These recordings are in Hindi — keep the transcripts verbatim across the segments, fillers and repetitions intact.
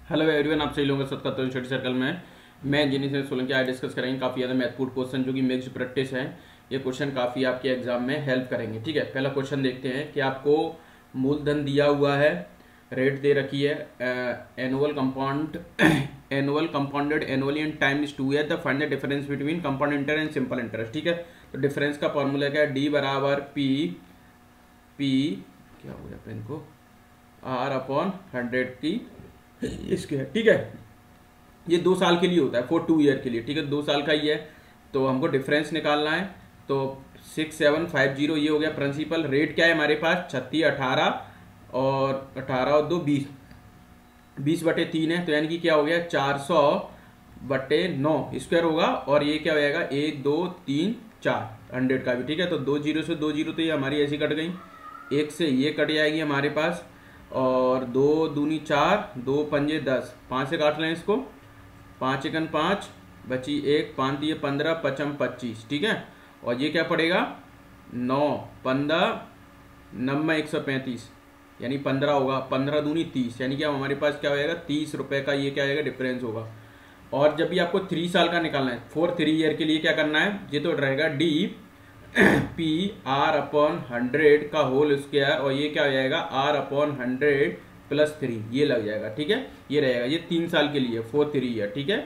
हेलो एवरीवन, आप सही लोगों का स्वागत करता हूं स्टडी सर्कल में। मैं इंजीनियर सोलंकी आज डिस्कस करेंगे काफ़ी ज़्यादा महत्वपूर्ण क्वेश्चन जो कि मिक्स्ड प्रैक्टिस है। ये क्वेश्चन काफ़ी आपके एग्जाम में हेल्प करेंगे। ठीक है, पहला क्वेश्चन देखते हैं कि आपको मूलधन दिया हुआ है, रेट दे रखी है, annual compound annual compounded annually and time is two है। The find the difference between compound interest and simple interest. ठीक है, तो डिफरेंस का फॉर्मूला क्या है? डी बराबर पी पी क्या हो गया पेन को आर अपॉन हंड्रेड की इसके है। ठीक है, ये दो साल के लिए होता है, फॉर टू ईयर के लिए। ठीक है, दो साल का ही है, तो हमको डिफरेंस निकालना है। तो सिक्स सेवन फाइव जीरो ये हो गया प्रिंसिपल। रेट क्या है हमारे पास? छत्तीस अठारह और अठारह और दो बीस, बीस बटे तीन है, तो यानी कि क्या हो गया? चार सौ बटे नौ स्क्वायर होगा। और ये क्या हो जाएगा? एक दो तीन चार हंड्रेड का भी। ठीक है, तो दो जीरो से दो जीरो तो ये हमारी ऐसी कट गई, एक से ये कट जाएगी हमारे पास, और दो दूनी चार, दो पंजे दस, पाँच से काट लें इसको, पाँच एकन पाँच, बची एक, पाँच दिए पंद्रह, पचम पच्चीस। ठीक है, और ये क्या पड़ेगा? नौ पंद्रह नब्बे एक सौ पैंतीस, यानी पंद्रह होगा, पंद्रह दूनी तीस, यानी कि हमारे पास क्या हो जाएगा? तीस रुपये का ये क्या आएगा? डिफरेंस होगा। और जब भी आपको थ्री साल का निकालना है, फोर थ्री ईयर के लिए क्या करना है? ये तो रहेगा D P R upon hundred का होल स्क्वायर, और ये क्या हो जाएगा? R upon hundred plus three, ये लग जाएगा। ठीक है, ये रहेगा, ये तीन साल के लिए, फोर थ्री ईयर। ठीक है,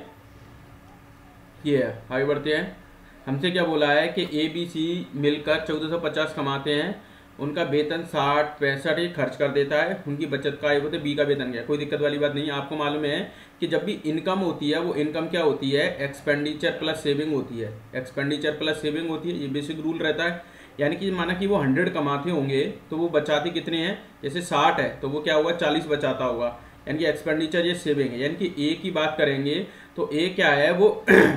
ये है। आगे बढ़ते हैं। हमसे क्या बोला है कि ए बी सी मिलकर चौदह सौ पचास कमाते हैं, उनका वेतन साठ पैंसठ ही खर्च कर देता है, उनकी बचत का आय होते बी का वेतन क्या है? कोई दिक्कत वाली बात नहीं है। आपको मालूम है कि जब भी इनकम होती है, वो इनकम क्या होती है? एक्सपेंडिचर प्लस सेविंग होती है। एक्सपेंडिचर प्लस सेविंग होती है, ये बेसिक रूल रहता है। यानी कि माना कि वो हंड्रेड कमाते होंगे तो वो बचाते कितने हैं? जैसे साठ है तो वो क्या होगा? चालीस बचाता होगा, यानी कि एक्सपेंडिचर ये सेविंग है। यानी कि ए की बात करेंगे तो ए क्या है? वो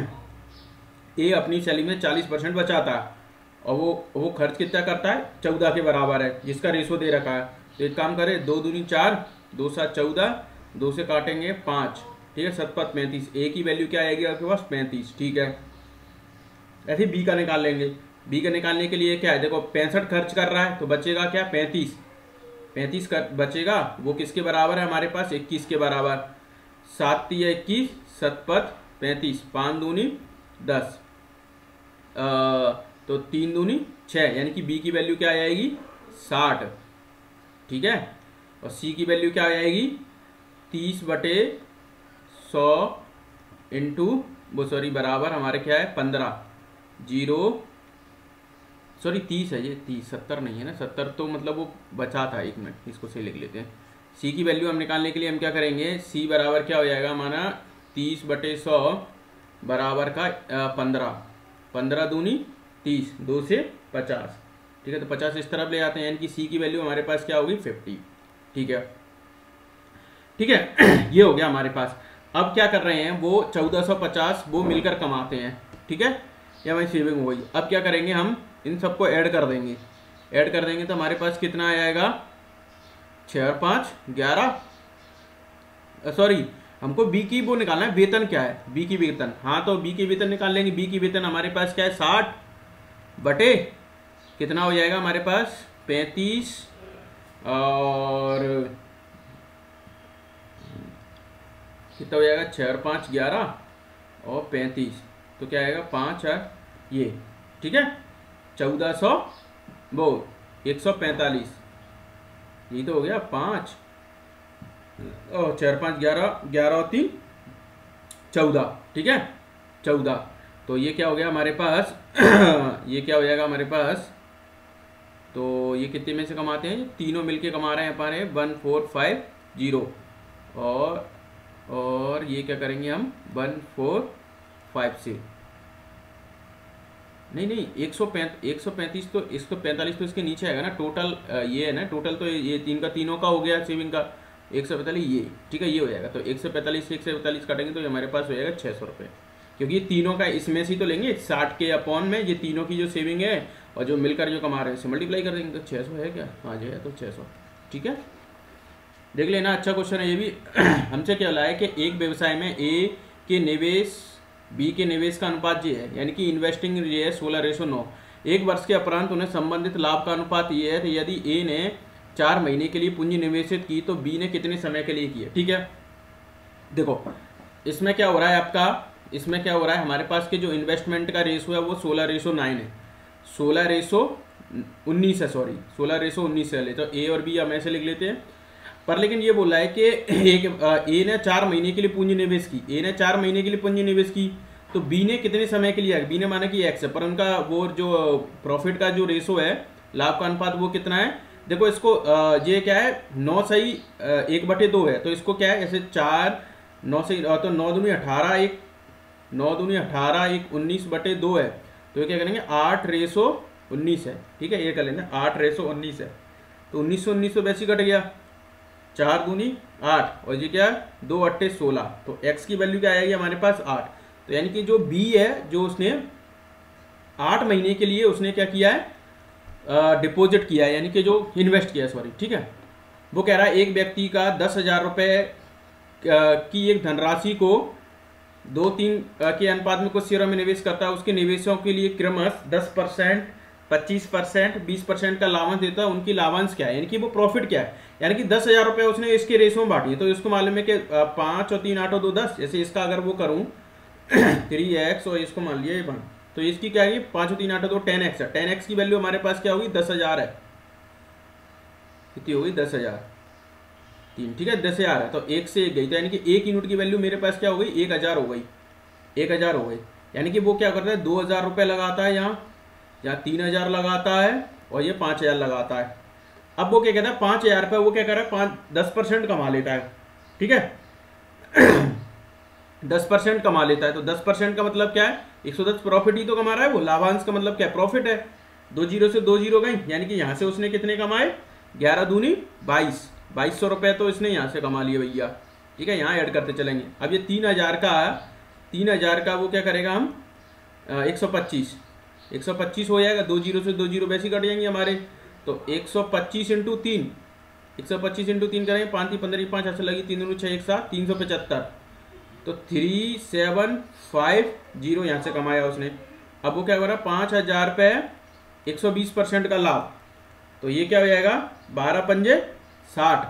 ए अपनी सैलरी में चालीस परसेंट बचाता है, और वो वो खर्च कितना करता है? चौदह के बराबर है, जिसका रेशो दे रखा है। तो एक काम करें, दो दूनी चार, दो सात चौदह, दो से काटेंगे पाँच, ठीक है, सतपत पैंतीस। ए की वैल्यू क्या आएगी आपके पास? पैंतीस। ठीक है, ऐसे बी का निकाल लेंगे। बी का निकालने के लिए क्या है? देखो पैंसठ खर्च कर रहा है तो बचेगा क्या? पैंतीस। पैंतीस कर बचेगा, वो किसके बराबर है हमारे पास? इक्कीस के बराबर। सात तीय इक्कीस, सतपत पैंतीस, पाँच दूनी दस, तो तीन दूनी छः, यानी कि बी की वैल्यू क्या आ जाएगी? साठ। ठीक है, और सी की वैल्यू क्या आ जाएगी? तीस बटे सौ इंटू वो सॉरी बराबर हमारे क्या है? पंद्रह, जीरो सॉरी तीस है ये, तीस, सत्तर नहीं है ना, सत्तर तो मतलब वो बचा था। एक मिनट, इसको सही लिख लेते हैं। सी की वैल्यू हम निकालने के लिए हम क्या करेंगे? सी बराबर क्या हो जाएगा हमारा? तीस बटे सौ बराबर का पंद्रह, पंद्रह दूनी तीस, दो से पचास। ठीक है, तो पचास इस तरफ ले आते हैं, यानी कि सी की वैल्यू हमारे पास क्या होगी? फिफ्टी। ठीक है, ठीक है ये हो गया हमारे पास। अब क्या कर रहे हैं? वो चौदह सौ पचास वो मिलकर कमाते हैं। ठीक है, या हमारी सेविंग हो गई। अब क्या करेंगे? हम इन सबको ऐड कर देंगे। ऐड कर देंगे तो हमारे पास कितना आ जाएगा? छः और पाँच ग्यारह, सॉरी हमको बी की वो निकालना है, वेतन क्या है? बी की वेतन, हाँ तो बी की वेतन निकाल लेंगे। बी की वेतन हमारे पास क्या है? साठ बटे कितना हो जाएगा हमारे पास? पैंतीस, और कितना हो जाएगा? छः और पाँच ग्यारह और पैंतीस, तो क्या आएगा? पाँच और ये, ठीक है, चौदह सौ वो एक सौ पैंतालीस, यही तो हो गया। पाँच और चार पाँच ग्यारह, ग्यारह और तीन चौदह। ठीक है, चौदह, तो ये क्या हो गया हमारे पास? ये क्या हो जाएगा हमारे पास? तो ये कितने में से कमाते हैं? तीनों मिलके कमा रहे हैं हमारे वन फोर फाइव जीरो, और और ये क्या करेंगे हम? वन फोर फाइव से नहीं नहीं एक सौ पैंत एक सौ पैंतीस तो एक सौ पैंतालीस तो इसके नीचे आएगा ना। टोटल ये है ना, टोटल तो ये तीन का तीनों का हो गया सेविंग का, एक सौ पैंतालीस ये। ठीक है, ये हो जाएगा। तो एक सौ पैंतालीस से एक सौ पैंतालीस काटेंगे तो ये हमारे पास हो जाएगा छः सौ रुपये, क्योंकि ये तीनों का इसमें से ही तो लेंगे। साठ के अपॉन में ये तीनों की जो सेविंग है और जो मिलकर जो कमा रहे हैं, मल्टीप्लाई कर देंगे तो छः सौ है क्या? हाँ जी है, तो छः सौ। ठीक है, देख लेना, अच्छा क्वेश्चन है ये भी। हमसे क्या बोला है कि एक व्यवसाय में ए के निवेश बी के निवेश का अनुपात ये है, यानी कि इन्वेस्टिंग ये है सोलह रेशो नौ। एक वर्ष के उपरांत उन्हें संबंधित लाभ का अनुपात ये है, तो यदि ए ने चार महीने के लिए पूंजी निवेशित की तो बी ने कितने समय के लिए की है। ठीक है, देखो इसमें क्या हो रहा है आपका, इसमें क्या हो रहा है, हमारे पास के जो इन्वेस्टमेंट का रेशो है वो सोलह रेशो नाइन है, सोलह रेशो उन्नीस है, सॉरी सोलह रेशो उन्नीस है। तो ए और बी हम ऐसे लिख लेते हैं। पर लेकिन ये बोला है कि एक ए ने चार महीने के लिए पूंजी निवेश की, ए ने चार महीने के लिए पूंजी निवेश की, तो बी ने कितने समय के लिए, बी ने माना कि एक्स है, पर उनका वो जो प्रॉफिट का जो रेशो है, लाभ का अनुपात, वो कितना है। देखो इसको ये क्या है, नौ सही एक बटे दो है, तो इसको क्या है, ऐसे चार नौ सही, तो नौ दूनी अठारह, एक नौ दूनी अठारह, एक उन्नीस बटे दो है, तो ये क्या करेंगे, आठ रेसो उन्नीस है। ठीक है, ये कर लेना, आठ रेसो उन्नीस है, तो उन्नीस सौ उन्नीस तो वैसे ही कट गया, चार दूनी आठ, और ये क्या, दो अट्ठे सोलह, तो x की वैल्यू क्या आएगी हमारे पास, आठ। तो यानी कि जो b है, जो उसने आठ महीने के लिए उसने क्या किया है, डिपॉजिट किया है, यानी कि जो इन्वेस्ट किया है, सॉरी, ठीक है। वो कह रहा है एक व्यक्ति का दस हजार रुपये की एक धनराशि को दो तीन के अनुपात में कुछ शेयरों में निवेश करता है, उसके निवेशों के लिए क्रमश दस परसेंट, पच्चीस परसेंट, बीस परसेंट का लाभांश देता है। उनकी लाभांश क्या है, यानी कि वो प्रॉफिट क्या है, यानी कि दस हजार रुपये उसने इसके रेशो में बांटी है, तो इसको मालूम है कि पाँच और तीन आठ और दो दस, जैसे इसका अगर वो करूँ थ्री एक्स और इसको मान लिया ये वन, तो इसकी क्या है, पाँच और तीन आठ और दो टेन एक्स है, टेन एक्स की वैल्यू हमारे पास क्या होगी, दस हजार है, कितनी होगी, दस हजार तीन, ठीक है, दस हजार है, तो एक से एक गई, तो यानी कि एक यूनिट की वैल्यू मेरे पास क्या हो गई, एक हजार हो गई, एक हजार हो गई। यानी कि वो क्या करता है, दो हजार रुपये लगाता है यहाँ, यहाँ तीन हजार लगाता है, और ये पाँच हजार लगाता है। अब वो क्या कहता है, पाँच हजार रुपये वो क्या कर रहा है, पाँच दस परसेंट कमा लेता है, ठीक है दस परसेंट कमा लेता है, तो दस परसेंट का मतलब क्या है, एक सौ दस प्रॉफिट ही तो कमा रहा है वो, लाभांश का मतलब क्या है, प्रॉफिट है। दो जीरो से दो जीरो गई, यानी कि यहाँ से उसने कितने कमाए, ग्यारह दूनी बाईस, बाईस सौ रुपये तो इसने यहाँ से कमा लिए भैया, ठीक है, यहाँ ऐड करते चलेंगे। अब ये तीन हजार का, तीन हजार का वो क्या करेगा, हम एक सौ पच्चीस, एक सौ पच्चीस हो जाएगा, दो जीरो से दो जीरो वैसे कट जाएंगे हमारे, तो एक सौ पच्चीस इंटू तीन, एक सौ पच्चीस इंटू तीन करेंगे, पाँच तीन पंद्रह, पाँच ऐसे लगी, तीन दूनी छः, एक सात, तीन सौ पचहत्तर, तो थ्री सेवन फाइव जीरो यहाँ से कमाया उसने। अब वो क्या हो रहा है, पाँच हजार रुपये, एक सौ बीस परसेंट का लाभ, तो ये क्या हो जाएगा, बारह पंजे साठ,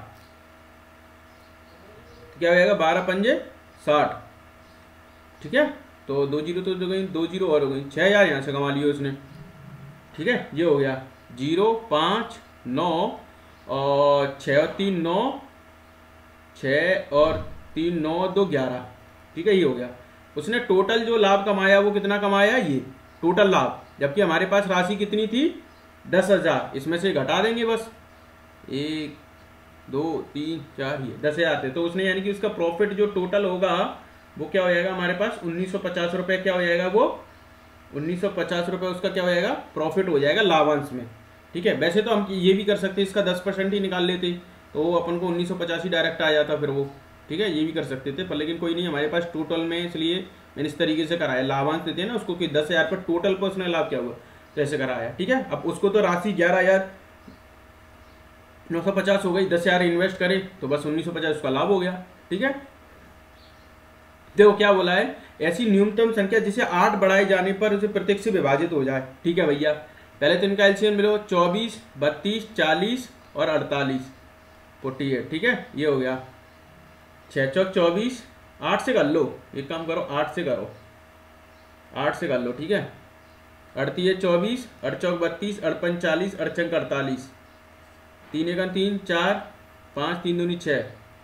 क्या हो जाएगा, बारह पंजे साठ, ठीक है। तो दो जीरो तो गई, दो जीरो और हो गई, छः हजार यहाँ से कमा लिए उसने, ठीक है, ये हो गया, जीरो पाँच नौ और छः और तीन नौ, छः और तीन नौ दो ग्यारह, ठीक है, ये हो गया। उसने टोटल जो लाभ कमाया वो कितना कमाया, ये टोटल लाभ, जबकि हमारे पास राशि कितनी थी, दस हजार, इसमें से घटा देंगे बस, एक दो तीन चार, ये दस हजार थे, तो उसने यानी कि उसका प्रॉफिट जो टोटल होगा वो क्या हो जाएगा हमारे पास, उन्नीस सौ पचास रुपये, क्या हो जाएगा वो, उन्नीस सौ पचास रुपये उसका क्या हो जाएगा, प्रॉफिट हो जाएगा लाभांश में, ठीक है। वैसे तो हम ये भी कर सकते, इसका दस परसेंट ही निकाल लेते, तो अपन को उन्नीस सौ पचास ही डायरेक्ट आ जाता फिर वो, ठीक है, ये भी कर सकते थे, पर लेकिन कोई नहीं, हमारे पास टोटल में, इसलिए मैंने इस तरीके से कराया, लाभांश देते हैं ना उसको, कि दस हजार पर टोटल पर उसने लाभ क्या हुआ, तो ऐसे कराया, ठीक है। अब उसको तो राशि ग्यारह हजार नौ सौ पचास हो गई, दस हजार इन्वेस्ट करे तो बस उन्नीस सौ पचास उसका लाभ हो गया, ठीक है। देखो क्या बोला है, ऐसी न्यूनतम संख्या जिसे आठ बढ़ाए जाने पर उसे प्रत्येक से विभाजित हो जाए, ठीक है भैया। पहले तो इनका एलसीएम मिलो, चौबीस, बत्तीस, चालीस और अड़तालीस, फोर्टी एट, ठीक है, ये हो गया, छः चौक चौबीस, आठ से कर लो, एक काम करो, आठ से करो, आठ से कर लो, ठीक है, अड़तीस चौबीस, अड़चौक बत्तीस, अड़पन चालीस, अड़चंक अड़तालीस, तीन एक तीन, चार, पाँच, तीन दूनी छः,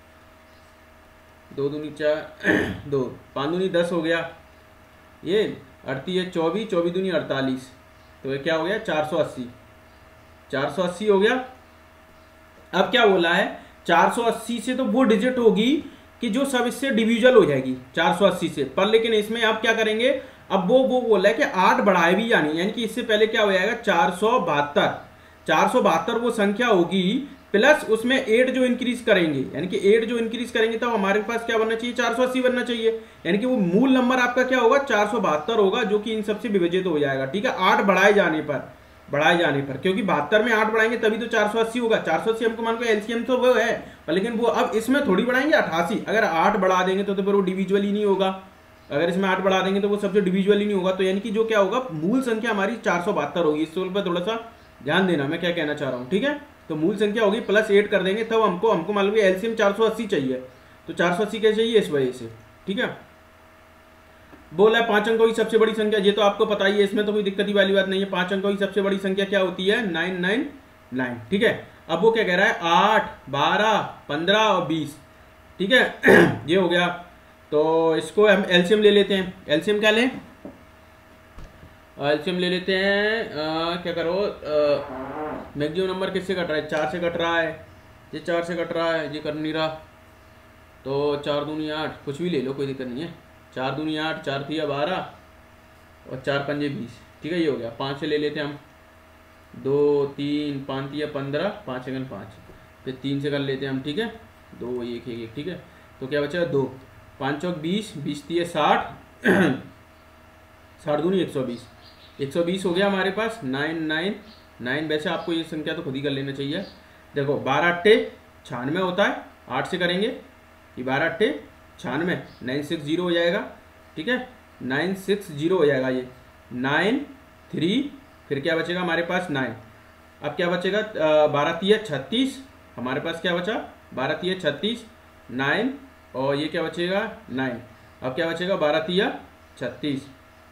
दो दूनी चार, दो, पाँच दूनी दस हो गया, ये अड़तीस चौबीस, चौबीस दूनी अड़तालीस, तो ये क्या हो गया, चार सौ अस्सी, चार सौ अस्सी हो गया। अब क्या बोला है, चार सौ अस्सी से तो वो डिजिट होगी कि जो सब इससे डिविजल हो जाएगी चार सौ अस्सी से, पर लेकिन इसमें आप क्या करेंगे, अब वो वो बोला है कि आठ बढ़ाए भी जानी, यानी कि इससे पहले क्या हो जाएगा, चार सौ बहत्तर, चार सौ बहत्तर वो संख्या होगी, प्लस उसमें एट जो इंक्रीज करेंगे, यानी कि एट जो इंक्रीज करेंगे तो हमारे पास क्या बनना चाहिए, चार सौ अस्सी बनना चाहिए, यानी कि वो मूल नंबर आपका क्या होगा, चार सौ बहत्तर होगा, जो कि इन सबसे विभाजित हो जाएगा, ठीक है, आठ बढ़ाए जाने पर, बढ़ाए जाने पर, क्योंकि बहत्तर में आठ बढ़ाएंगे तभी तो चार सौ अस्सी होगा, चार सौ अस्सी हमको मान को एलसीएम तो वो है, लेकिन वो अब इसमें थोड़ी बढ़ाएंगे अठासी, अगर आठ बढ़ा देंगे तो, तो फिर वो डिविजुअल ही नहीं होगा, अगर इसमें आठ बढ़ा देंगे तो वो सबसे डिविजुअल ही नहीं होगा, तो यानी कि जो क्या होगा, मूल संख्या हमारी चार सौ बहत्तर होगी, इस पर थोड़ा सा ध्यान देना, मैं क्या कहना चाह रहा हूँ, ठीक है। तो मूल संख्या होगी प्लस एट कर देंगे, तब हमको हमको मान लो एलसीएम चार सौ अस्सी चाहिए, तो चार सौ अस्सी कैसे चाहिए इस वजह से, ठीक है। बोला है पांच अंकों की सबसे बड़ी संख्या, ये तो आपको पता ही है, इसमें तो कोई दिक्कत ही वाली बात नहीं है। पांच अंकों की सबसे बड़ी संख्या क्या होती है, नाइन नाइन नाइन, ठीक है। अब वो क्या कह रहा है, आठ, बारह, पंद्रह और बीस, ठीक है। ये हो गया। तो इसको हम एलसीएम ले लेते हैं। एलसीएम क्या लें, एलसीएम ले लेते हैं। आ, क्या करो, मैक्सिमम नंबर किससे कट रहा है, चार से कट रहा है, ये चार से कट रहा है, ये कर नहीं रहा, तो चार दूनी आठ, कुछ भी ले लो कोई दिक्कत नहीं है। चार दूनी आठ, चार थिया बारह और चार पंजे बीस, ठीक है। ये हो गया। पाँच से ले लेते हैं हम, दो तीन पाँच थिया पंद्रह, पाँच सेकंड पाँच, फिर तीन से कर लेते हैं हम, ठीक है। दो एक एक एक, ठीक है। तो क्या बचेगा, दो, पाँच चौक बीस, बीस थिया साठ, साठ दूनी एक सौ बीस, एक सौ बीस हो गया हमारे पास। नाइन नाइन नाइन, वैसे आपको ये संख्या तो खुद ही कर लेना चाहिए। देखो बारह अट्ठे छियानवे होता है, आठ से करेंगे, ये बारह अट्ठे छियानवे, नाइन सिक्स जीरो हो जाएगा, ठीक है। नाइन सिक्स जीरो हो जाएगा ये, नाइन थ्री, फिर क्या बचेगा हमारे पास, नाइन। अब क्या बचेगा, बारह तीय छत्तीस, हमारे पास क्या बचा, बारह तीय छत्तीस, नाइन, और ये क्या बचेगा, नाइन। अब क्या बचेगा, बारह तीय छत्तीस,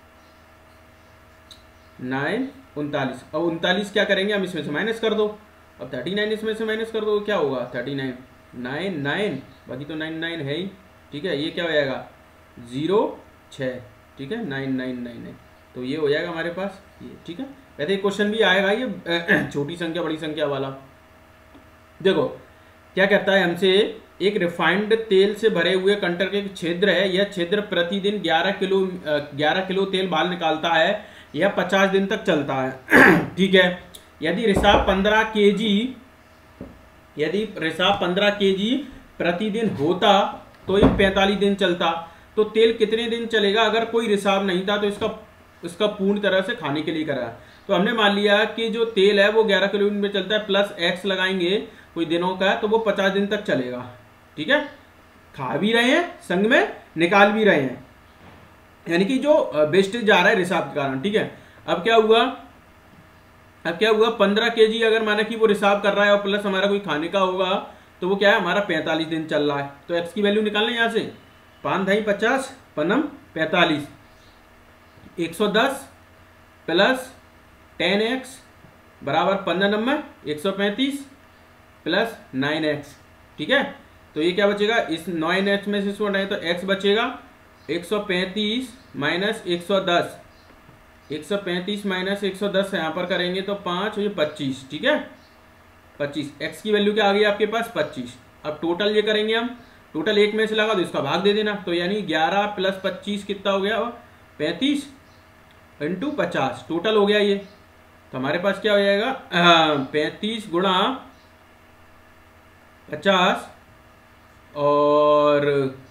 नाइन उनतालीस। अब उनतालीस क्या करेंगे हम, इसमें से माइनस कर दो। अब थर्टी नाइन इसमें से माइनस कर दो, क्या होगा, थर्टी नाइन, नाइन नाइन, बाकी तो नाइन नाइन है ही, ठीक है। ये क्या हो जाएगा, जीरो छः, ठीक है, नाइन नाइन नाइन नाइन, तो ये हो जाएगा हमारे पास ये, ठीक है। वैसे क्वेश्चन भी आएगा ये छोटी संख्या बड़ी संख्या वाला। देखो क्या कहता है हमसे, एक रिफाइंड तेल से भरे हुए कंटर के छिद्र है, यह छिद्र प्रतिदिन ग्यारह किलो ग्यारह किलो तेल बाहर निकालता है, यह पचास दिन तक चलता है, ठीक है। यदि रिसाव पंद्रह केजी यदि रिसाव पंद्रह केजी प्रतिदिन होता तो ये पैंतालीस दिन चलता। तो तेल कितने दिन चलेगा अगर कोई रिसाव नहीं था, तो इसका इसका पूर्ण तरह से खाने के लिए करा। तो हमने मान लिया कि जो तेल है वो ग्यारह किलो में चलता है, प्लस एक्स लगाएंगे कोई दिनों का, तो वो पचास दिन तक चलेगा, ठीक है। खा भी रहे हैं, संग में निकाल भी रहे हैं, यानी कि जो वेस्टेज जा रहा है रिसाव के कारण, ठीक है। अब क्या हुआ, अब क्या हुआ, पंद्रह केजी अगर माना कि वो रिसाव कर रहा है और प्लस हमारा कोई खाने का होगा, तो वो क्या है, हमारा पैंतालीस दिन चल रहा है। तो एक्स की वैल्यू निकालना है यहाँ से, पाँच ढाई पचास, पनम पैंतालीस, एक सौ दस प्लस टेन एक्स बराबर पंद्रह नंबर एक सौ पैंतीस प्लस नाइन एक्स, ठीक है। तो ये क्या बचेगा, इस नाइन एक्स में से इसको हटाएं तो एक्स बचेगा, एक सौ पैंतीस माइनस एक सौ दस, एक सौ पैंतीस माइनस एक सौ दस यहाँ पर करेंगे तो पाँच, ये पच्चीस, ठीक है, पच्चीस। एक्स की वैल्यू क्या आ गई आपके पास, पच्चीस। अब टोटल ये करेंगे हम, टोटल एक में से लगा तो इसका भाग दे देना, तो यानी ग्यारह प्लस पच्चीस कितना हो गया, पैंतीस इंटू पचास, टोटल हो गया ये। तो हमारे पास क्या हो जाएगा, पैंतीस गुणा पचास और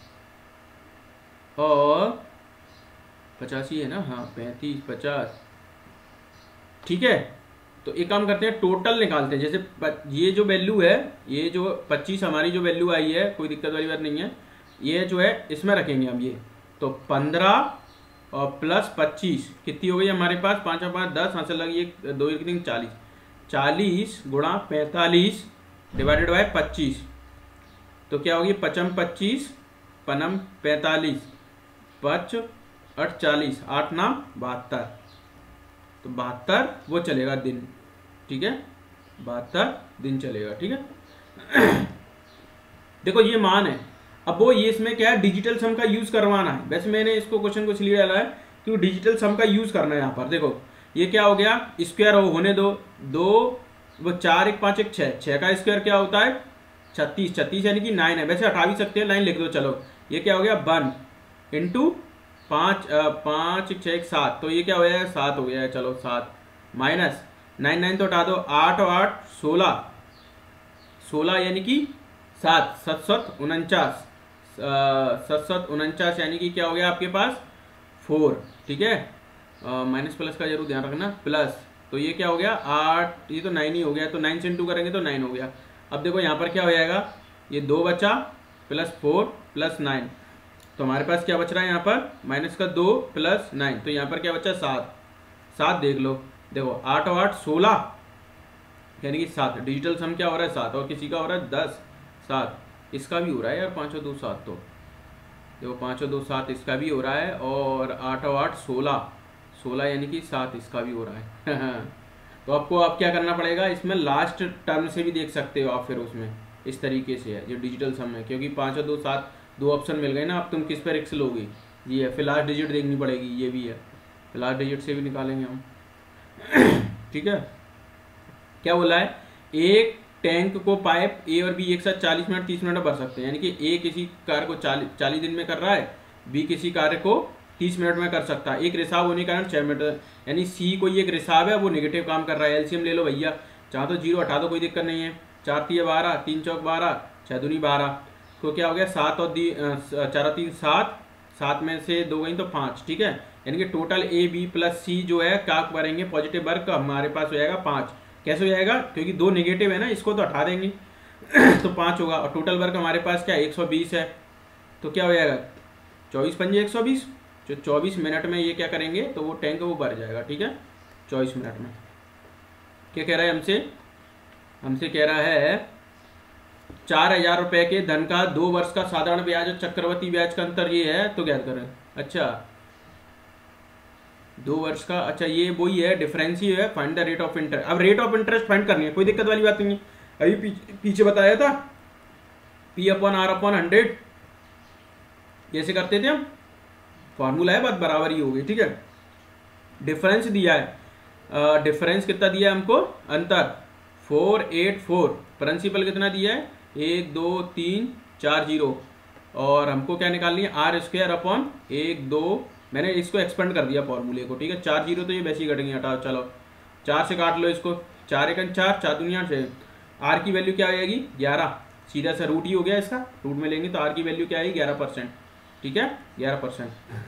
और पचास ही है ना, हाँ पैंतीस पचास, ठीक है। तो एक काम करते हैं, टोटल निकालते हैं। जैसे ये जो वैल्यू है, ये जो पच्चीस हमारी जो वैल्यू आई है, कोई दिक्कत वाली बात नहीं है, ये जो है इसमें रखेंगे हम ये, तो पंद्रह और प्लस पच्चीस कितनी हो गई हमारे पास, पाँच और पाँच दस, हाँ से लगी एक दो एक तीन चालीस, चालीस गुणा पैंतालीस डिवाइडेड बाय पच्चीस, तो क्या होगी, पचम पच्चीस पनम पैंतालीस, पच अठ चालीस, आठ नाम बहत्तर, तो बहत्तर वो चलेगा दिन, ठीक है, बहत्तर दिन चलेगा, ठीक है। देखो ये मान है, अब वो ये इसमें क्या है, डिजिटल सम का यूज करवाना है। वैसे मैंने इसको क्वेश्चन को इसलिए डाला है कि डिजिटल सम का यूज करना है यहाँ पर। देखो ये क्या हो गया, स्क्वायर हो होने दो, दो वो चार एक पाँच एक छः, छः का स्क्वायर क्या होता है, छत्तीस, छत्तीस यानी कि नाइन है, वैसे हटा भी सकते हैं, लाइन लिख दो। चलो ये क्या हो गया, वन इंटू पाँच, पाँच छः एक सात, तो ये क्या हो गया, सात हो गया है, चलो सात, माइनस नाइन नाइन तो हटा दो, आठ और आठ सोलह, सोलह यानी कि सात, सत सत उनचास, सत सत उनचास यानी कि क्या हो गया आपके पास, फोर, ठीक है। माइनस प्लस का जरूर ध्यान रखना, प्लस, तो ये क्या हो गया, आठ, ये तो नाइन ही हो गया, तो नाइन से इंटू करेंगे तो नाइन हो गया। अब देखो यहाँ पर क्या हो जाएगा, ये दो बचा प्लस फोर प्लस नाइन, तो हमारे पास क्या बच रहा है यहाँ पर, माइनस का दो प्लस नाइन, तो यहाँ पर क्या बचा, सात, सात देख लो, देखो आठ और आठ सोलह यानी कि सात, डिजिटल सम क्या हो रहा है, सात, और किसी का हो रहा है दस, सात, इसका भी हो रहा है यार, पाँच और दो सात, तो देखो पाँच और दो सात इसका भी हो रहा है, और आठ और आठ सोलह, सोलह यानी कि सात इसका भी हो रहा है। तो आपको आप क्या करना पड़ेगा, इसमें लास्ट टर्म से भी देख सकते हो आप, फिर उसमें इस तरीके से है जो डिजिटल सम है, क्योंकि पाँच और दो सात दो ऑप्शन मिल गए ना, अब तुम किस पर रिक्स लोगे, ये है, फिर लास्ट डिजिट देखनी पड़ेगी, ये भी है, फिर लास्ट डिजिट से भी निकालेंगे हम। ठीक है, क्या बोला है, एक टैंक को पाइप ए और बी एक साथ चालीस मिनट तीस मिनट में भर सकते हैं, यानी कि ए किसी कार्य को चालीस चालीस दिन में कर रहा है, बी किसी कार्य को तीस मिनट में कर सकता है, एक रिसाव होने के कारण छः मिनट, यानी सी कोई एक रिसाव है, वो नेगेटिव काम कर रहा है। एलसीएम ले लो भैया, चाहे तो जीरो हटा दो, कोई दिक्कत नहीं है, चार तीन बारह, तीन चौक बारह, छः दूनी बारह, तो क्या हो गया, सात और दी चार तीन सात, सात में से दो गई तो पाँच, ठीक है, यानी कि total A B plus C जो है क्या करेंगे, पॉजिटिव वर्क हमारे पास हो जाएगा पाँच। कैसे हो जाएगा, क्योंकि दो नेगेटिव है ना, इसको तो हटा देंगे तो पाँच होगा, और टोटल वर्क हमारे पास क्या एक सौ बीस है, तो क्या हो जाएगा चौबीस पंजे एक सौ बीस, जो चौबीस मिनट में ये क्या करेंगे, तो वो टैंक वो भर जाएगा। ठीक है, चौबीस मिनट में। क्या कह रहा है हमसे, हमसे कह रहा है चार हजार रुपए के धन का दो वर्ष का साधारण ब्याज और चक्रवर्ती ब्याज का अंतर ये है, तो ज्ञात करें। अच्छा, दो वर्ष का, अच्छा ये वही है, डिफरेंस ही है, find the rate of interest. अब रेट ऑफ इंटरेस्ट फाइंड करनी है, कोई दिक्कत वाली बात नहीं है। अभी पीछे, पीछे बताया था P upon R upon hundred, कैसे करते थे हम, फॉर्मूला है, बात बराबर ही होगी। ठीक है, डिफरेंस दिया है, डिफरेंस कितना दिया है हमको, अंतर फोर एट फोर, प्रिंसिपल कितना दिया है, एक दो तीन चार जीरो, और हमको क्या निकालनी है, आर स्क्वायर अपॉन एक दो, मैंने इसको एक्सपेंड कर दिया फॉर्मूले को। ठीक है, चार जीरो तो ये वैसे ही कटेंगे, हटाओ, चलो चार से काट लो इसको, चार एक चार, चार दुनिया छः, आर की वैल्यू क्या आ जाएगी ग्यारह, सीधा सा रूट ही हो गया इसका, रूट में लेंगे तो आर की वैल्यू क्या आएगी ग्यारह परसेंट। ठीक है, ग्यारह परसेंट।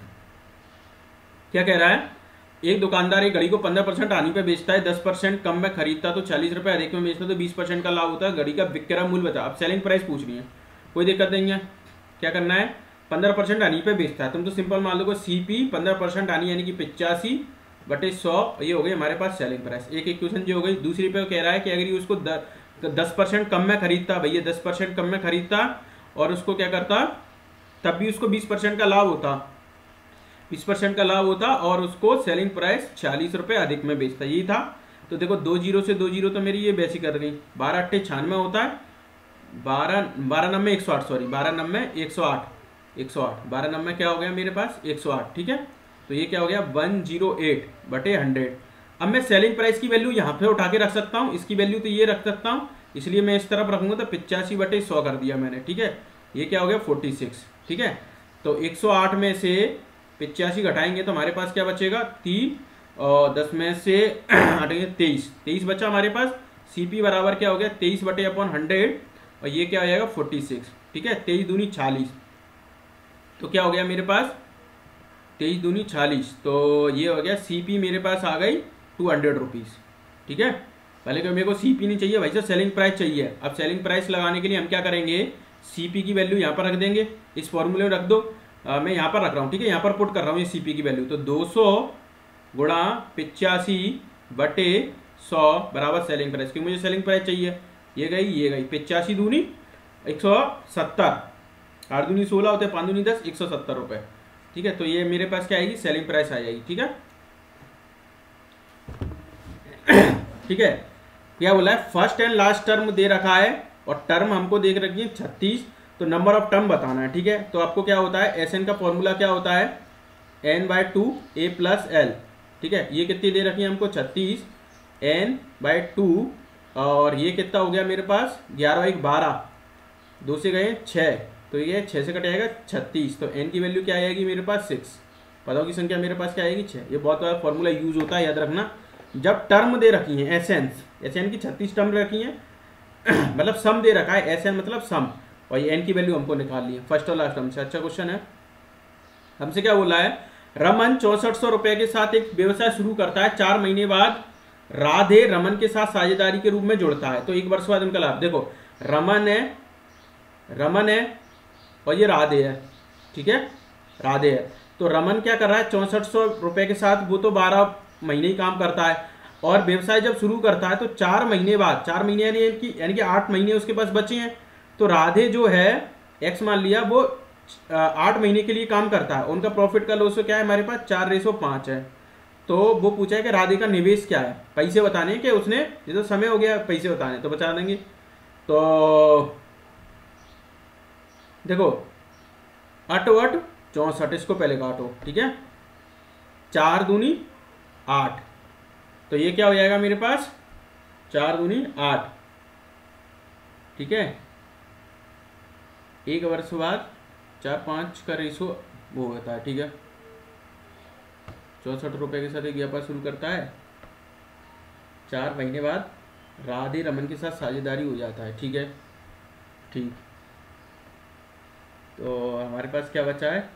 क्या कह रहा है, एक दुकानदार एक घड़ी को पंद्रह परसेंट हानि पे बेचता है, दस परसेंट कम में खरीदता तो चालीस रुपए अधिक में बेचता तो बीस परसेंट का लाभ होता है, घड़ी का विक्रय मूल्य बता। अब सेलिंग प्राइस पूछ रही है, कोई दिक्कत नहीं है। क्या करना है, पंद्रह परसेंट हानि पे बेचता है, तुम तो सिंपल मान लो सीपी पंद्रह परसेंट हानि यानी कि पिचासी बटे सौ, ये हो गई हमारे पास सेलिंग प्राइस। एक इक्वेशन जो हो गई। दूसरी पे कह रहा है कि अगर ये उसको दस परसेंट कम में खरीदता, भैया दस परसेंट कम में खरीदता और उसको क्या करता, तब भी उसको बीस परसेंट का लाभ होता, बीस परसेंट का लाभ होता और उसको सेलिंग प्राइस छियालीस रुपए अधिक में बेचता, यही था। तो देखो दो जीरो से दो जीरो तो मेरी ये बेसिक कर गई, बारह अट्ठे छियानवे होता है, बारह बारह नब्बे एक सौ आठ, सॉरी बारह नब्बे एक सौ आठ, एक सौ आठ, बारह नब्बे क्या हो गया मेरे पास एक सौ आठ। ठीक है, तो ये क्या हो गया वन जीरो एट बटे हंड्रेड। अब मैं सेलिंग प्राइस की वैल्यू यहाँ पे उठा के रख सकता हूँ, इसकी वैल्यू तो ये रख सकता हूँ, इसलिए मैं इस तरफ रखूंगा तो पिचासी बटे सौ कर दिया मैंने। ठीक है, ये क्या हो गया फोर्टी सिक्स। ठीक है, तो एक सौ आठ में से पिचासी घटाएंगे तो हमारे पास क्या बचेगा तीन, और दस में से हटेंगे तेईस, तेईस बचा हमारे पास। सीपी बराबर क्या हो गया तेईस बटे अपॉन हंड्रेड, और ये क्या हो जाएगा फोर्टी सिक्स। ठीक है, तेईस दूनी छियालीस, तो क्या हो गया मेरे पास तेईस दूनी छियालीस, तो ये हो गया सीपी मेरे पास आ गई टू हंड्रेड रुपीज़। ठीक है, पहले कि मेरे को सीपी नहीं चाहिए भाई साहब, सेलिंग प्राइस चाहिए। अब सेलिंग प्राइस लगाने के लिए हम क्या करेंगे, सीपी की वैल्यू यहाँ पर रख देंगे, इस फॉर्मूले में रख दो। आ, मैं यहाँ पर रख रहा हूँ, ठीक है, यहाँ पर पुट कर रहा हूँ ये सीपी की वैल्यू, तो दो सौ गुणा पिचासी बटे सौ बराबर सेलिंग प्राइस, क्योंकि मुझे सेलिंग प्राइस चाहिए। ये गई ये गई, पिचासी दूनी एक सौ सत्तर, आठ दूनी सोलह होते, पाँच दूनी दस, एक सौ सत्तर रुपये। ठीक है, तो ये मेरे पास क्या आएगी सेलिंग प्राइस आ जाएगी। ठीक है, ठीक है, क्या बोला है, फर्स्ट एंड लास्ट टर्म दे रखा है और टर्म हमको देख रखी है छत्तीस, तो नंबर ऑफ टर्म बताना है। ठीक है, तो आपको क्या होता है, एस एन का फॉर्मूला क्या होता है, N by two A plus L. ठीक है, ये कितनी दे रखी है हमको छत्तीस, एन बाय टू, और ये कितना हो गया मेरे पास ग्यारह एक बारह, दो से गए छः, तो ये छः से कट जाएगा छत्तीस, तो एन की वैल्यू क्या आएगी मेरे पास सिक्स, पदों की संख्या मेरे पास क्या आएगी छः। ये बहुत बड़ा फॉर्मूला यूज होता है, याद रखना। जब टर्म दे रखी है एस एन, एस एन की छत्तीस टर्म रखी है मतलब सम दे रखा है, एस एन मतलब सम, और ये एन की वैल्यू हमको निकालनी है फर्स्ट और लास्ट टर्म से। अच्छा क्वेश्चन है, हमसे क्या बोला है, रमन चौसठ सौ रुपए के साथ एक व्यवसाय शुरू करता है, चार महीने बाद राधे रमन के साथ साझेदारी के रूप में जुड़ता है, तो एक वर्ष बाद उनका लाभ। देखो रमन है, रमन है और ये राधे है। ठीक है, राधे है, तो रमन क्या कर रहा है चौसठ सौ रुपए के साथ, वो तो बारह महीने ही काम करता है, और व्यवसाय जब शुरू करता है तो चार महीने बाद, चार महीने यानी कि यानी कि आठ महीने उसके पास बचे हैं, तो राधे जो है एक्स मान लिया, वो आठ महीने के लिए काम करता है, उनका प्रॉफिट का लॉस क्या है हमारे पास चार रेसो पाँच है। तो वो पूछा है कि राधे का निवेश क्या है, पैसे बताने कि उसने, ये तो समय हो गया पैसे बताने तो बता देंगे। तो देखो अट वट चौंसठ, इसको पहले काटो, ठीक है, चार दूनी आठ, तो ये क्या हो जाएगा मेरे पास चार दूनी आठ, ठीक है। एक वर्ष बाद चार पाँच का रेशो वो होता है, ठीक है, चौंसठ रुपए के साथ एक व्यापार शुरू करता है, चार महीने बाद राधे रमन के साथ साझेदारी हो जाता है, ठीक है, ठीक। तो हमारे पास क्या बचा है,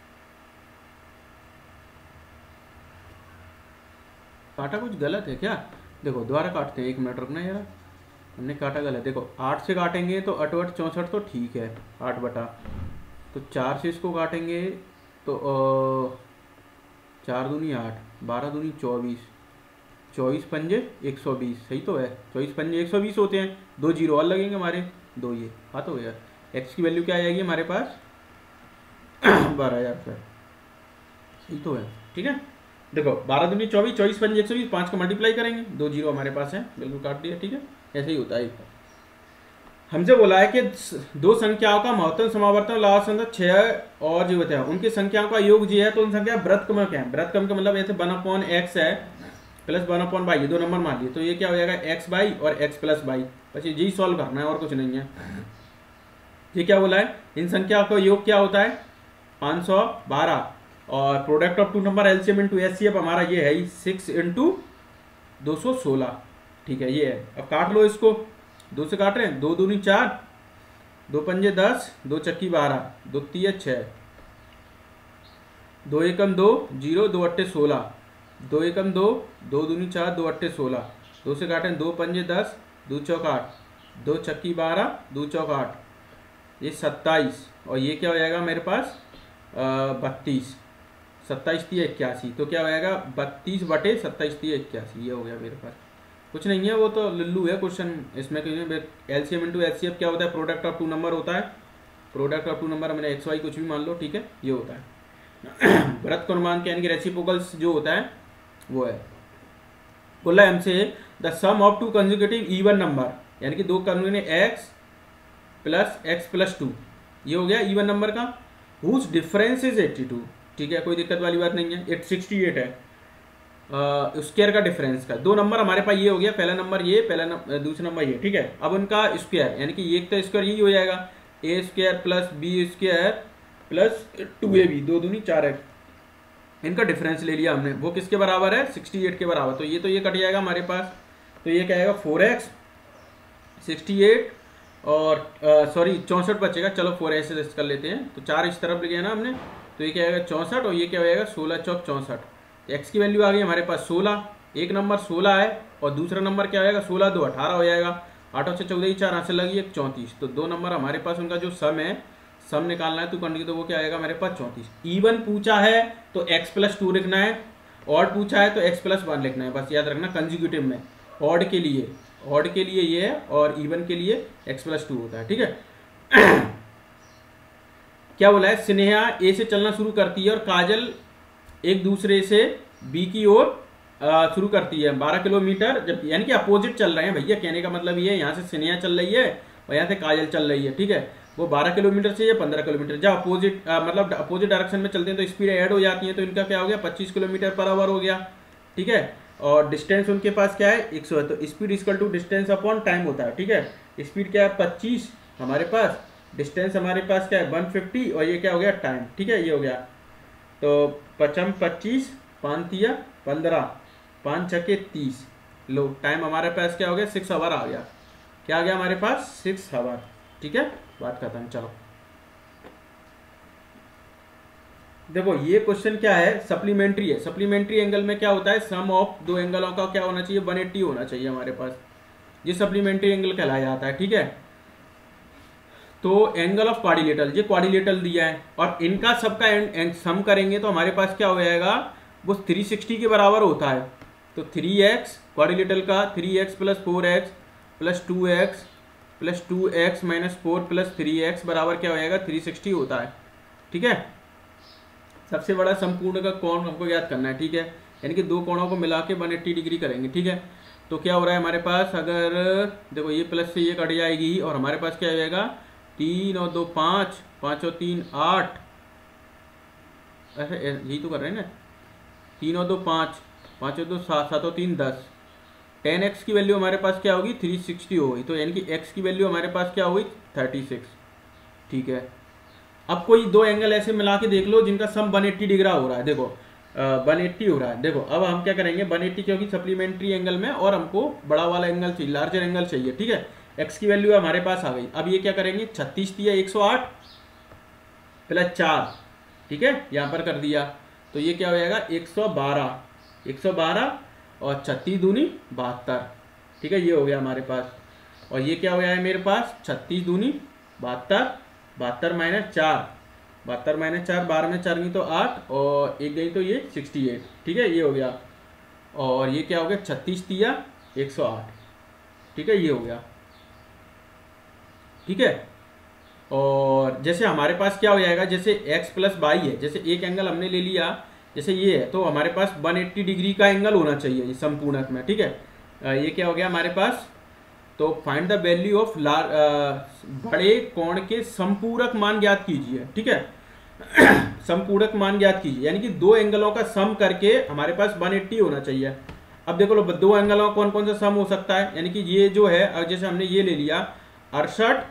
काटा कुछ गलत है क्या, देखो दोबारा काटते हैं, एक मिनट रुकना यार, हमने काटा गलत। देखो आठ से काटेंगे तो अठवट चौंसठ तो ठीक है, आठ बटा, तो चार से इसको काटेंगे तो आ, चार दूनी आठ, बारह दूनी चौबीस, चौबीस पंजे एक सौ बीस, सही तो है, चौबीस पंजे एक सौ बीस होते हैं, दो जीरो और लगेंगे हमारे, दो ये हाँ तो यार एक्स की वैल्यू क्या आ जाएगी हमारे पास बारह हजार रुपये, सही तो है, ठीक है। देखो बारह दूनी चौबीस, चौबीस पंजे एक सौ बीस, पाँच का मल्टीप्लाई करेंगे, दो जीरो हमारे पास है, बिल्कुल काट दिया, ठीक है, ऐसे ही होता है। हमसे बोला है कि दो संख्याओं का महत्तम समावर्तन लाभ संख्या छः और जो है उनकी संख्याओं का योग जी है, तो उन संख्या व्रतक्रम क्या है, व्रतक्रम का मतलब ऐसे वन अपॉन एक्स है प्लस वन अपॉन बाई, ये दो नंबर मान लिए, तो ये क्या हो जाएगा एक्स बाई और एक्स प्लस बाई, बस ये जी सॉल्व करना है और कुछ नहीं है। ये क्या बोला है, इन संख्याओं का योग क्या होता है पाँच सौ बारह, और product of two number LCM into HCF हमारा ये है सिक्स इंटू दो सौ सोलह, ठीक है, ये है। अब काट लो इसको, दो से काट रहे हैं, दो दूनी चार, दो पंजे दस, दो चक्की बारह, दो तीय छः, दो एकम दो, जीरो, दो अट्ठे सोलह, दो एकम दो, दो दूनी चार, दो अट्ठे सोलह, दो से काटें, दो पंजे दस, दो चौक आठ, दो चक्की बारह, दो चौक आठ, ये सत्ताईस, और ये क्या हो जाएगा मेरे पास बत्तीस, सत्ताईस तीय इक्यासी, तो क्या हो जाएगा बत्तीस बटे सत्ताईस तीय इक्यासी, ये हो गया मेरे पास, कुछ नहीं है, वो तो लल्लू है क्वेश्चन, इसमें एलसीएम इंटू एचसीएफ क्या होता है, प्रोडक्ट ऑफ टू नंबर होता है, प्रोडक्ट ऑफ टू नंबर मैंने एक्स वाई कुछ भी मान लो, ठीक है, ये होता है। व्रत क्रमांक यानी कि रेसिप्रोकल्स जो होता है वो है, बोला हमसे the sum of two consecutive even number, यानी कि दो कानूनी X plus X plus two, ये हो गया इवन नंबर का, whose difference is eighty two, ठीक है, कोई दिक्कत वाली बात नहीं है, एट सिक्सटी एट है स्क्वायर का डिफरेंस का, दो नंबर हमारे पास ये हो गया, पहला नंबर ये, पहला नंबर दूसरा नंबर ये, ठीक है। अब उनका स्क्वायर यानी कि एक तो स्क्वायर यही हो जाएगा, A square plus B square plus two A B, दो दूनी चार है, इनका डिफरेंस ले लिया हमने, वो किसके बराबर है सिक्सटी एट के बराबर, तो ये तो ये कट जाएगा हमारे पास, तो ये क्या आएगा फोर एक्स सिक्सटी एट और सॉरी चौंसठ बचेगा, चलो फोर एक्स कर लेते हैं, तो चार इस तरफ लिया ना हमने, तो ये क्या आएगा चौंसठ, और ये क्या हो जाएगा सोलह चौक चौंसठ, एक्स की वैल्यू आ गई हमारे पास सोलह, एक नंबर सोलह है और दूसरा नंबर क्या हो जाएगा सोलह, दो अठारह हो जाएगा, आठों से चौदह ही चार हाथ से लगी एक चौंतीस, तो दो नंबर हमारे पास उनका जो सम है, सम निकालना है तो करने, तो वो क्या आएगा हमारे पास चौंतीस। इवन पूछा है तो एक्स प्लस टू लिखना है, ऑड पूछा है तो एक्स प्लस वन लिखना है, बस याद रखना कंजिक्यूटिव में, ऑड के लिए ऑड के लिए ये है और इवन के लिए एक्स प्लस टू होता है, ठीक है। क्या बोला है, स्नेहा ए से चलना शुरू करती है और काजल एक दूसरे से बी की ओर शुरू करती है बारह किलोमीटर, जब यानी कि अपोजिट चल रहे हैं भैया, कहने का मतलब ये है यहाँ से स्नेहा चल रही है और यहाँ से काजल चल रही है, ठीक है, वो बारह किलोमीटर से ये पंद्रह किलोमीटर, जब अपोजिट मतलब अपोजिट डायरेक्शन में चलते हैं तो स्पीड ऐड हो जाती है, तो इनका क्या हो गया पच्चीस किलोमीटर पर आवर हो गया, ठीक है, और डिस्टेंस उनके पास क्या है एक सौ है, तो speed equal to distance upon time होता है, ठीक है, स्पीड क्या है पच्चीस हमारे पास, डिस्टेंस हमारे पास क्या है वन फिफ्टी और ये क्या हो गया टाइम, ठीक है, ये हो गया, तो पचम पच्चीस, पाँच तिया पंद्रह, पाँच छके तीस, लो टाइम हमारे पास क्या हो गया सिक्स आवर आ गया, क्या आ गया हमारे पास सिक्स आवर, ठीक है, बात खत्म। चलो देखो ये क्वेश्चन क्या है सप्लीमेंट्री है, सप्लीमेंट्री एंगल में क्या होता है सम ऑफ दो एंगलों का क्या होना चाहिए वन एट्टी होना चाहिए हमारे पास, ये सप्लीमेंट्री एंगल कहलाया जाता है, ठीक है। तो एंगल ऑफ क्वाड्रिलेटरल, ये क्वाड्रिलेटरल दिया है और इनका सबका सम करेंगे तो हमारे पास क्या हो जाएगा वो थ्री सिक्सटी के बराबर होता है, तो थ्री एक्स क्वाड्रिलेटरल का three X plus four X plus two X plus two X minus four plus three X बराबर क्या हो जाएगा, थ्री सिक्सटी होता है। ठीक है, सबसे बड़ा संपूर्ण का कोण हमको याद करना है। ठीक है, यानी कि दो कोणों को मिला के वन एट्टी डिग्री करेंगे। ठीक है, तो क्या हो रहा है हमारे पास, अगर देखो ये प्लस से ये कट जाएगी और हमारे पास क्या हो जाएगा, तीन और दो पाँच, पाँच और तीन आठ, ऐसे यही तो कर रहे हैं ना, तीन और दो पाँच, पाँच और दो सात, सात और तीन दस, टेन एक्स की वैल्यू हमारे पास क्या होगी, थ्री सिक्सटी होगी। तो यानी कि एक्स की वैल्यू हमारे पास क्या होगी, थर्टी सिक्स। ठीक है, अब कोई दो एंगल ऐसे मिला के देख लो जिनका सम वन एट्टी डिग्री हो रहा है। देखो वन एट्टी हो रहा है। देखो अब हम क्या करेंगे, वन एट्टी क्योंकि सप्लीमेंट्री एंगल में और हमको बड़ा वाला एंगल चाहिए, लार्जर एंगल चाहिए। ठीक है, एक्स की वैल्यू हमारे पास आ गई। अब ये क्या करेंगे, छत्तीस दिया एक सौ आठ प्लस चार, ठीक है, यहाँ पर कर दिया, तो ये क्या हो जाएगा, एक सौ बारह, एक सौ बारह और छत्तीस दूनी बहत्तर। ठीक है, ये हो गया हमारे पास। और ये क्या हो गया है मेरे पास, छत्तीस दूनी बहत्तर, बहत्तर माइनस चार, बहत्तर माइनस चार, बारह में चार गई तो आठ और एक गई तो ये सिक्सटी एट। ठीक है, ये हो गया। और ये क्या हो गया, छत्तीस दिया एक सौ आठ। ठीक है, ये हो गया। ठीक है, और जैसे हमारे पास क्या हो जाएगा, जैसे x प्लस बाई है, जैसे एक एंगल हमने ले लिया जैसे ये है, तो हमारे पास वन एट्टी डिग्री का एंगल होना चाहिए ये संपूर्णक में। ठीक है, ये क्या हो गया हमारे पास, तो फाइंड द वैल्यू ऑफ लार बड़े कोण के संपूरक मान ज्ञात कीजिए। ठीक है, संपूरक मान ज्ञात कीजिए, यानी कि दो एंगलों का सम करके हमारे पास वन एट्टी होना चाहिए। अब देखो लो, दो एंगलों का कौन कौन सा सम हो सकता है, यानी कि ये जो है, अब जैसे हमने ये ले लिया अड़सठ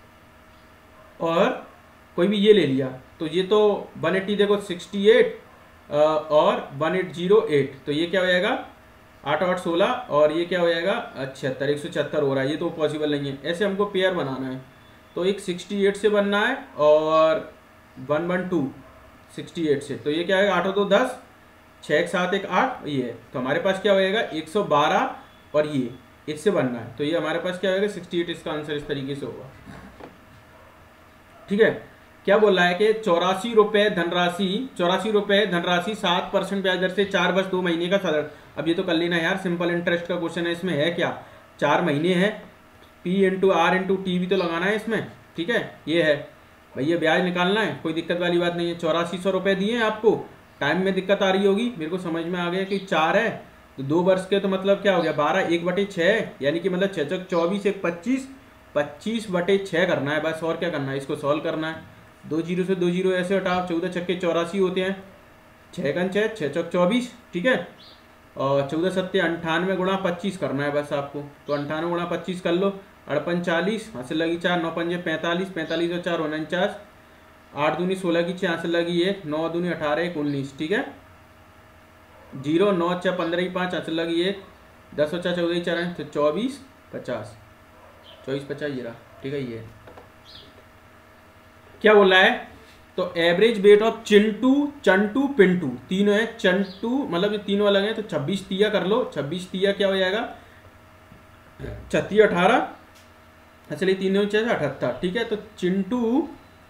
और कोई भी ये ले लिया, तो ये तो वन एट्टी देखो सिक्सटी एट और वन एट जीरो एट, तो ये क्या हो जाएगा, आठ आठ सोलह और ये क्या हो जाएगा, छिहत्तर, एक सौ छिहत्तर हो रहा है। ये तो पॉसिबल नहीं है, ऐसे हमको पेयर बनाना है। तो एक सिक्सटी एट से बनना है और one one two sixty eight से, तो ये क्या है, आठों दो दस, छः एक सात एक आठ, ये है। तो हमारे पास क्या हो जाएगा, एक सौ बारह और ये इससे बनना है, तो ये हमारे पास क्या होगा, सिक्सटी एट। इसका आंसर इस तरीके से होगा। ठीक है, क्या बोल रहा है कि चौरासी रुपए धनराशि, चौरासी रुपए धनराशि सात परसेंट ब्याज दर से चार वर्ष दो महीने का साधारण। अब ये तो कर लेना यार, सिंपल इंटरेस्ट का क्वेश्चन है, इसमें है क्या, चार महीने है, P into R into T भी तो लगाना है इसमें। ठीक है, ये है भैया, ब्याज निकालना है, कोई दिक्कत वाली बात नहीं है। चौरासी सौ रुपये दिए हैं आपको, टाइम में दिक्कत आ रही होगी, मेरे को समझ में आ गया कि चार है तो दो वर्ष के, तो मतलब क्या हो गया, बारह एक बटे छः, यानी कि मतलब छः चौक चौबीस, एक पच्चीस, पच्चीस बटे छः करना है बस, और क्या करना है, इसको सॉल्व करना है। दो जीरो से दो जीरो ऐसे हटाओ, चौदह छक्के चौरासी होते हैं, छः कन छः, छः चौक चौबीस। ठीक है, और चौदह सत्ते अंठानवे गुणा पच्चीस करना है बस आपको, तो अंठानवे गुणा पच्चीस कर लो, अड़पन चालीस, हाथ से लगी चार, नौ पंजे पैंतालीस, पैंतालीस और चार उनचास, आठ दूनी सोलह की छः, हाथ से लगी एक, नौ दूनी अठारह, एक उन्नीस। ठीक है, जीरो, नौ छः पंद्रह ही पाँच, हाथ से लगी एक, दस और चार चौदह ही चार, तो चौबीस पचास, चौबीस पचास ये रहा। ठीक है, ये क्या बोल रहा है, तो average weight of Chintu, Chantu, Pintu, तीनों है, चंटू मतलब ये तीनों अलग हैं, तो छब्बीस तिया कर लो, छब्बीस तिया क्या हो जाएगा, छत्तीस अठारह, चलिए तीनों छः अठहत्तर। ठीक है, तो चिंटू,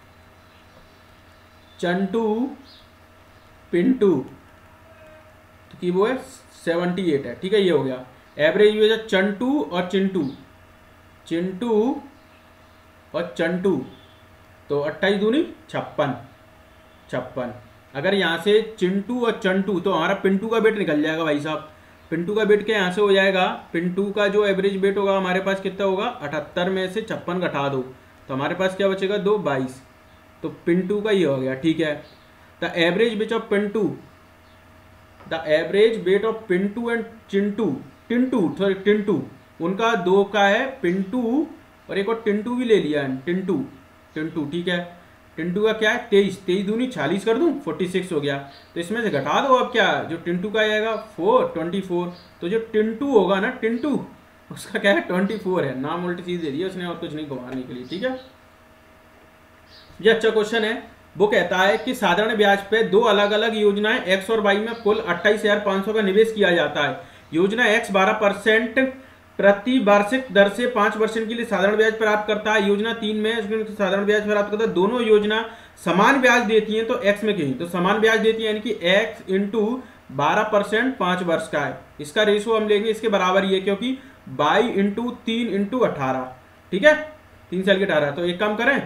चंटू, पिंटू तो की वो है सेवेंटी एट है। ठीक है, ये हो गया एवरेज वेट ऑफ चंटू और चिंटू, चिंटू और चंटू, तो अट्ठाईस दूनी छप्पन, छप्पन। अगर यहाँ से चिंटू और चंटू, तो हमारा पिंटू का वेट निकल जाएगा भाई साहब, पिंटू का वेट क्या यहाँ से हो जाएगा, पिंटू का जो एवरेज वेट होगा हमारे पास कितना होगा, अठहत्तर में से छप्पन घटा दो, तो हमारे पास क्या बचेगा, दो बाईस, तो पिंटू का ये हो गया। ठीक है, the average weight of Pintu, the average weight of Pintu and Chintu, Tintu sorry Tintu, उनका दो का है, पिंटू और एक और टिंटू भी ले लिया है, टिंटू, टिंटू। ठीक है, टिंटू का क्या है, तेईस, तेईस दूनी छियालीस कर दूं, फोर्टी सिक्स हो गया, तो इसमें से घटा दो अब क्या, जो टिंटू का आएगा फोर, ट्वेंटी फोर, तो जो टिंटू होगा ना, टिंटू उसका क्या है, ट्वेंटी फोर है, नाम उल्टी चीज दे दी है उसने और कुछ नहीं घुमाने के लिए। ठीक है, ये अच्छा क्वेश्चन है। वो कहता है कि साधारण ब्याज पे दो अलग अलग योजनाएं एक्स और वाई में कुल अट्ठाईस हजार पाँच सौ का निवेश किया जाता है। योजना एक्स बारह परसेंट प्रति वार्षिक दर से पांच परसेंट के लिए साधारण ब्याज प्राप्त करता है, योजना तीन में साधारण ब्याज प्राप्त करता है। दोनों योजना समान ब्याज देती हैं, तो एक्स में कहीं तो समान ब्याज देती है, यानी कि एक्स इंटू बारह परसेंट पांच वर्ष का है, इसका रेशो हम लेंगे इसके बराबर ही है, क्योंकि बाई इंटू तीन इंटू अठारह, ठीक है, तीन साल की अठारह। तो एक काम करें,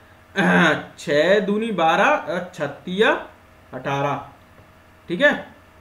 छः दूनी बारह, छत्तिया अठारह, ठीक है।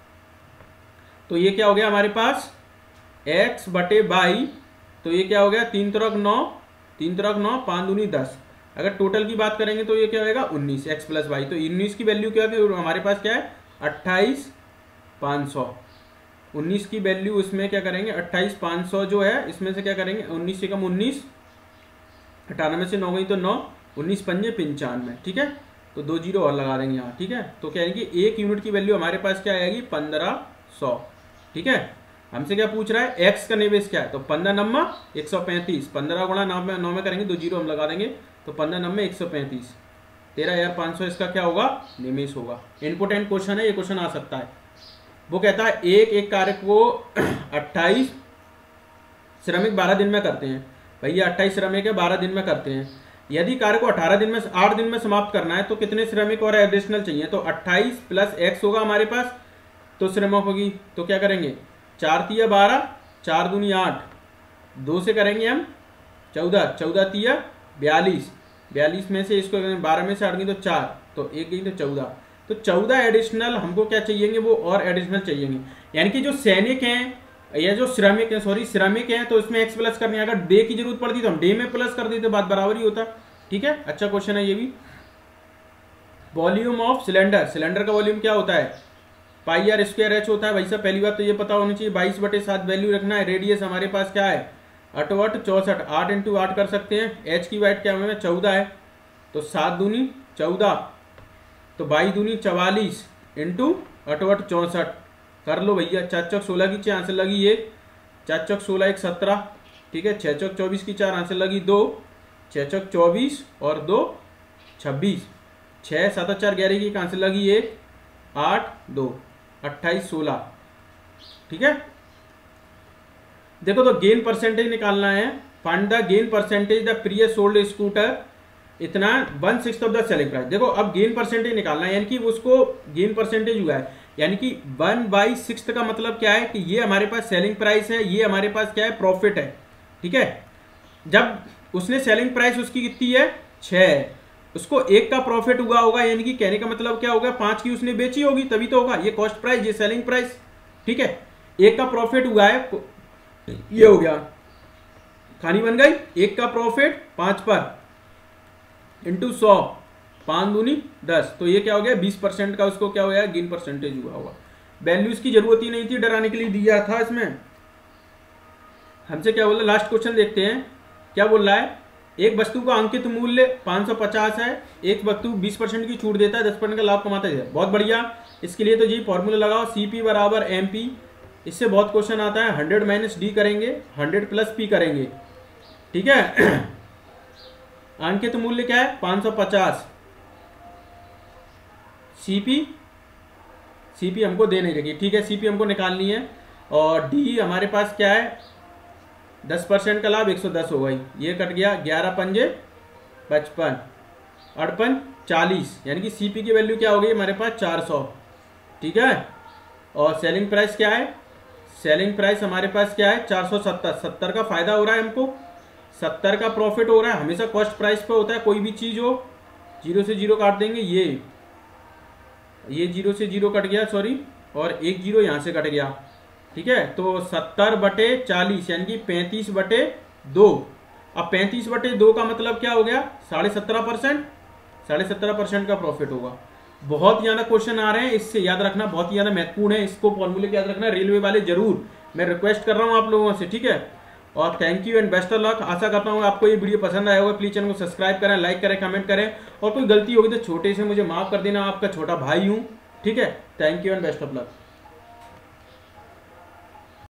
तो ये क्या हो गया हमारे पास x बटे बाई, तो ये क्या हो गया तीन तरक नौ, तीन तरक नौ, पाँच दूनी दस। अगर टोटल की बात करेंगे तो ये क्या होगा उन्नीस, एक्स प्लस वाई। तो उन्नीस की वैल्यू क्या है हमारे पास, क्या है अट्ठाईस पाँच सौ। उन्नीस की वैल्यू उसमें क्या करेंगे, अट्ठाईस पाँच सौ जो है इसमें से क्या करेंगे, उन्नीस से कम उन्नीस, अठानवे से नौ गई तो नौ, उन्नीस पंजे पंचानवे, ठीक है। तो दो जीरो और लगा देंगे यहाँ, ठीक है। तो क्या है कि एक यूनिट की वैल्यू हमारे पास क्या आएगी, पंद्रह सौ, ठीक है। हमसे क्या पूछ रहा है, एक्स का निवेश क्या है, तो पंद्रह नम्मा एक सौ पैंतीस, पंद्रह गुणा नौ में नौ में करेंगे, दो जीरो हम लगा देंगे, तो पंद्रह नम्मे एक सौ पैंतीस, तेरह हजार पाँच सौ इसका क्या होगा, निवेश होगा। इम्पोर्टेंट क्वेश्चन है, ये क्वेश्चन आ सकता है। वो कहता है एक एक कार्य को अट्ठाईस श्रमिक बारह दिन में करते हैं। भैया अट्ठाईस श्रमिक है, बारह दिन में करते हैं। यदि कार्य को अठारह दिन में, आठ दिन में समाप्त करना है तो कितने श्रमिक और एडिशनल चाहिए, तो अट्ठाईस प्लस एक्स होगा हमारे पास, तो श्रमिक होगी। तो क्या करेंगे, चार तिया बारह, चार दूनी आठ, दो से करेंगे हम चौदह, चौदह तिया बयालीस, बयालीस में से इसको बारह में से हट गई तो चार, तो एक गई तो चौदह। तो चौदह एडिशनल हमको क्या चाहिएंगे, वो और एडिशनल चाहिएंगे। यानी कि जो सैनिक हैं या जो श्रमिक हैं, सॉरी श्रमिक हैं, तो इसमें एक्स प्लस करनी है। अगर डे की जरूरत पड़ती तो हम डे में प्लस कर देते, बात बराबर ही होता, ठीक है। अच्छा क्वेश्चन है ये भी। वॉल्यूम ऑफ सिलेंडर, सिलेंडर का वॉल्यूम क्या होता है, पाई आर स्क्वायर एच होता है। भाई साहब पहली बात तो ये पता होनी चाहिए, बाईस बटे सात वैल्यू रखना है। रेडियस हमारे पास क्या है, अठवट चौसठ, आठ इंटू आठ कर सकते हैं। एच की वाइट क्या हमें चौदह है, तो सात दूनी चौदह, तो बाई दूनी चवालीस इंटू अठवट चौसठ, कर लो भैया। चार चौक सोलह की चार आंसर लगी एक, चार चौक सोलह एक सत्रह, ठीक है। छः चौक चौबीस की चार आंसर लगी दो, छः चौक चौबीस और दो छब्बीस, छः सात चार ग्यारह की आंसर लगी एक, आठ दो अट्ठाईस सोलह, ठीक है। देखो तो गेन परसेंटेज निकालना है। Find the gain percentage the previous sold scooter, इतना one six of the selling price. देखो अब गेन परसेंटेज निकालना है, यानी कि उसको गेन परसेंटेज हुआ है, यानी कि वन बाई सिक्स का मतलब क्या है कि ये हमारे पास सेलिंग प्राइस है, ये हमारे पास क्या है प्रॉफिट है, ठीक है। जब उसने सेलिंग प्राइस उसकी कितनी है छः, उसको एक का प्रॉफिट हुआ होगा, यानी कि कहने का मतलब क्या होगा, पांच की उसने बेची होगी तभी तो होगा। ये कॉस्ट प्राइस, ये सेलिंग प्राइस, ठीक है। एक का प्रॉफिट हुआ है, ये हो गया, कहानी बन गई। एक का प्रॉफिट पांच पर इंटू सौ, पाँच दूनी दस, तो ये क्या हो गया बीस परसेंट का उसको क्या हो गया गेन परसेंटेज हुआ होगा। वैल्यूज की जरूरत ही नहीं थी, डराने के लिए दिया था इसमें। हमसे क्या बोल रहा है, लास्ट क्वेश्चन देखते हैं क्या बोल रहा है। एक वस्तु का अंकित मूल्य पाँच सौ पचास है, एक वस्तु बीस परसेंट की छूट देता है, दस परसेंट का लाभ कमाता है। बहुत बढ़िया। इसके लिए तो जी फॉर्मूला लगाओ, सी पी बराबर एम पी। इससे बहुत क्वेश्चन आता है, हंड्रेड माइनस डी करेंगे, हंड्रेड प्लस पी करेंगे, ठीक है। अंकित मूल्य क्या है पाँच सौ पचास, सीपी सीपी हमको दे नहीं रही, ठीक है। सीपी हमको निकालनी है, और डी हमारे पास क्या है दस परसेंट का लाभ एक सौ दस हो गई, ये कट गया, ग्यारह पंजे पचपन, अड़पन चालीस, यानी कि सीपी की वैल्यू क्या हो गई हमारे पास चार सौ, ठीक है। और सेलिंग प्राइस क्या है, सेलिंग प्राइस हमारे पास क्या है चार सौ सत्तर, सत्तर का फायदा हो रहा है हमको, सत्तर का प्रॉफिट हो रहा है। हमेशा कॉस्ट प्राइस पे होता है कोई भी चीज़ हो, जीरो से जीरो काट देंगे, ये ये जीरो से जीरो कट गया, सॉरी, और एक जीरो यहाँ से कट गया, ठीक है। तो सत्तर बटे चालीस यानी कि पैंतीस बटे दो। अब पैंतीस बटे दो का मतलब क्या हो गया साढ़े सत्रह परसेंट, साढ़े सत्रह परसेंट का प्रॉफिट होगा। बहुत ज़्यादा क्वेश्चन आ रहे हैं, इससे याद रखना बहुत ही ज़्यादा महत्वपूर्ण है, इसको फॉर्मूले याद रखना। रेलवे वाले जरूर मैं रिक्वेस्ट कर रहा हूँ आप लोगों से, ठीक है। और thank you and best of luck. आशा करता हूँ आपको ये वीडियो पसंद आया होगा। प्लीज चैनल को सब्सक्राइब करें, लाइक करें, कमेंट करें, और कोई गलती होगी तो छोटे से मुझे माफ कर देना, आपका छोटा भाई हूँ, ठीक है। Thank you and best of luck.